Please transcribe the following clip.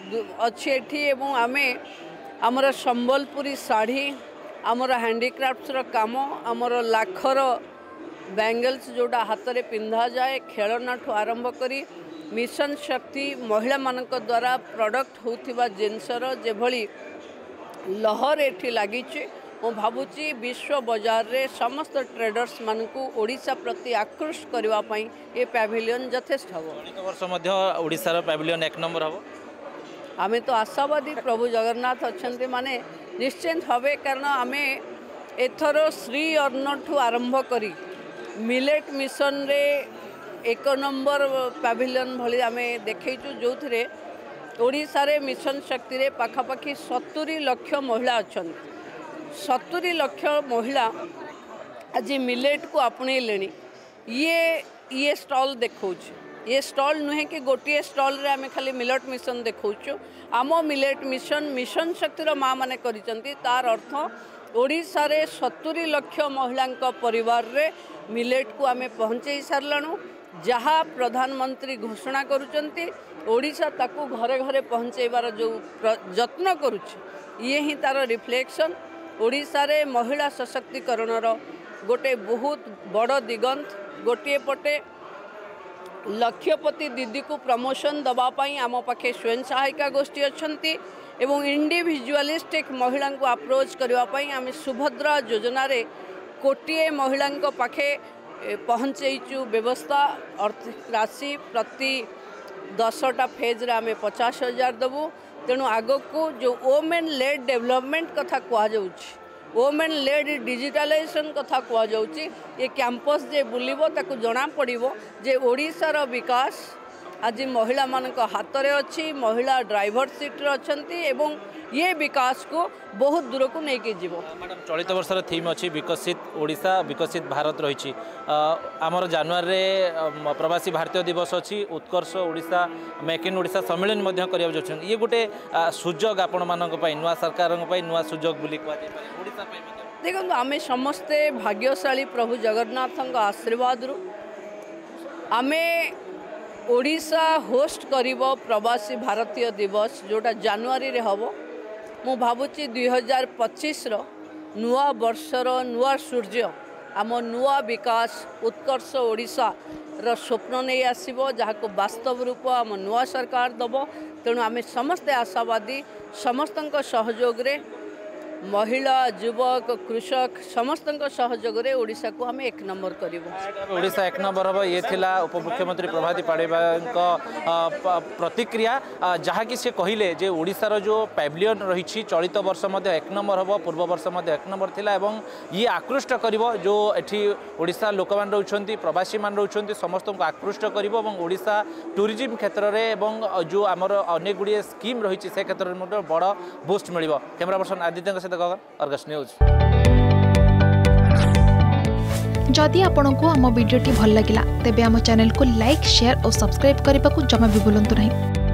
अच्छी एठी एवं आमे आमर संबलपुरी साड़ी आमर हैंडीक्राफ्ट्स काम आमर लाखर बैंगल्स जोड़ा हाथ में पिंधा जाए खेलना ठू आरंभ करी मिशन शक्ति महिला मानक द्वारा प्रोडक्ट होतिबा जिनसर जेभली लहर एठी लगी मु भावुची विश्व बाजार रे समस्त ट्रेडर्स मानकू ओडिशा प्रति आकृष्ट करने ये पैविलियन यथेष्ट हम वर्ष ओडिशार पैविलियन एक नंबर हम आमे तो आशावादी प्रभु जगन्नाथ अच्छा माने निश्चिंत हवे कारण आमे एथर श्री अन्न ठू आरंभ करी मिलेट मिशन रे एक नंबर पैविलियन भली आमे देखैचु जो थे ओडिशा रे मिशन शक्ति रे पाखापाखि 70 लाख महिला अच्छा 70 लाख महिला आज मिलेट को आपणे लेनी ये स्टॉल देखौ ये स्टॉल नुहे कि गोटे स्टॉल रे आमे खाली मिलेट मिशन देखौछु आम मिलेट मिशन मिशन शक्तिर माँ माने करिसंती तार अर्थ ओडिशा रे 70 लाख महिला परिवार रे मिलेट को आमे पहुँचे सारलणु जहाँ प्रधानमंत्री घोषणा करुचंती ओडिशा ताकू घरे घरे पहुँचेबार जो यत्न करुछि ये ही तार रिफ्लेक्शन ओडिशा रे महिला सशक्तिकरणर गोटे बहुत बड़ दिगंत गोटे पटे लक्षपति दीदी को प्रमोशन दवापाई आम पाखे स्वयं सहायिका गोष्ठी अच्छी एवं इंडिविजुअलिस्टिक महिला को अप्रोच करने आम सुभद्रा योजना रे कोटिए महिला पाखे पहुँचेचु व्यवस्था आर्थिक राशि प्रति 10टा फेज रे आम 50,000 देवु तेणु आग को जो वोमेन लेड डेवलपमेंट कथा कहुच्छी वोमेन लेड डिजिटलाइजेशन कथा कहुच्छी ये कैंपस जे बुलिबो ताकू जना पड़िबो जे ओडिशार विकास आज महिला मानक हाथ में अच्छी महिला ड्राइवर सीट रे अछंती एवं ये विकास को बहुत दूर को लेके जीवो। मैडम चलित वर्षर थीम अच्छी विकसित ओडिशा विकसित भारत रही आमर जनवरी रे प्रवासी भारतीय दिवस अच्छी उत्कर्ष ओडिशा मेक इन ओडिशा सम्मेलन ये गोटे सुजोग आपण मानक नुआ सरकार नुआ सुजोग बोली ओडिशा देखो आम समस्ते भाग्यशाली प्रभु जगन्नाथ आशीर्वाद आमे ओडिशा होस्ट करिबो प्रवासी भारतीय दिवस जोटा जनवरी रे हबो मु भावुची 2025 रो नुआ वर्षर नुआ सूर्य आम नुआ विकास उत्कर्ष ओडिशा रो स्वप्न नहीं आसीबो जहाको वास्तव रूप आम नुआ सरकार दबो तेणु आमे समस्ते आशावादी समस्तंक सहयोग रे महिला युवक कृषक समस्त सहयोग रे ओडिशा को हम एक नंबर करिबो। ओडिशा एक नंबर हम ये थिला उपमुख्यमंत्री प्रभाती पाणिग्राहींको प्रतिक्रिया जहाँकि से कहले जे ओडिशार जो पैविलियन रही चलित वर्ष मध्य एक नंबर हम पूर्व वर्ष मध्य एक नंबर थिला एवं ये आकृष्ट करिबो जो एठी ओडिशा लोक मान रहउछंती प्रवासी मान रहउछंती समस्त को आकृष्ट करिबो एवं ओडिशा टूरिज्म क्षेत्र रे एवं जो आमर अनेक गुडी स्कीम रही से क्षेत्र में बड़ बूस्ट मिलिबो। कैमरा पर्सन आदित्य सहित अर्गस न्यूज। जदि आपंक आम भिडी भल लगा तेब आम चैनल को लाइक शेयर और सब्सक्राइब करने को जमा भी भूलु नहीं।